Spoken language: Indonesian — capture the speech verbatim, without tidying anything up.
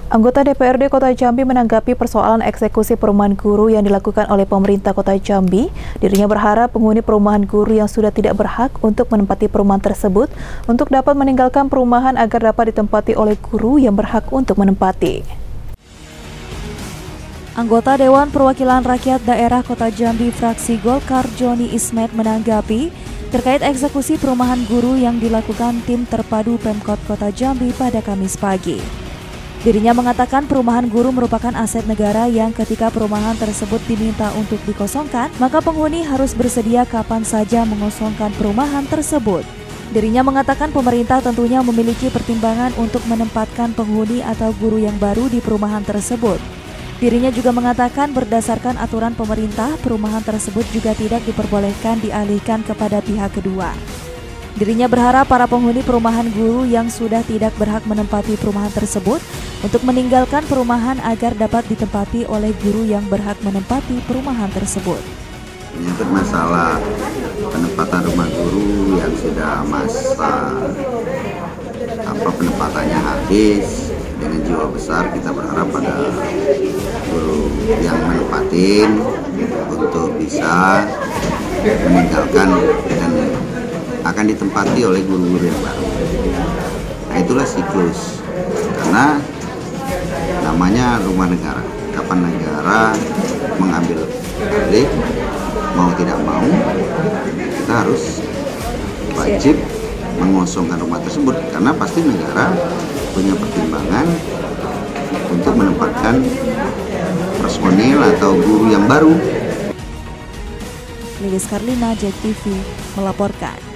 Anggota D P R D Kota Jambi menanggapi persoalan eksekusi perumahan guru yang dilakukan oleh pemerintah Kota Jambi. Dirinya berharap penghuni perumahan guru yang sudah tidak berhak untuk menempati perumahan tersebut untuk dapat meninggalkan perumahan agar dapat ditempati oleh guru yang berhak untuk menempati. Anggota Dewan Perwakilan Rakyat Daerah Kota Jambi fraksi Golkar Joni Ismet menanggapi terkait eksekusi perumahan guru yang dilakukan tim terpadu Pemkot Kota Jambi pada Kamis pagi. Dirinya mengatakan perumahan guru merupakan aset negara yang ketika perumahan tersebut diminta untuk dikosongkan, maka penghuni harus bersedia kapan saja mengosongkan perumahan tersebut. Dirinya mengatakan pemerintah tentunya memiliki pertimbangan untuk menempatkan penghuni atau guru yang baru di perumahan tersebut. Dirinya juga mengatakan berdasarkan aturan pemerintah, perumahan tersebut juga tidak diperbolehkan dialihkan kepada pihak kedua. Dirinya berharap para penghuni perumahan guru yang sudah tidak berhak menempati perumahan tersebut untuk meninggalkan perumahan agar dapat ditempati oleh guru yang berhak menempati perumahan tersebut. Menyangkut masalah penempatan rumah guru yang sudah masa apa penempatannya habis, dengan jiwa besar kita berharap pada guru yang menempatin untuk bisa meninggalkan dan akan ditempati oleh guru-guru yang baru. Nah, itulah siklus, karena namanya rumah negara. Kapan negara mengambil alih, mau tidak mau, kita harus wajib mengosongkan rumah tersebut, karena pasti negara punya pertimbangan untuk menempatkan personil atau guru yang baru. Lilis Karlina, J E K T V melaporkan.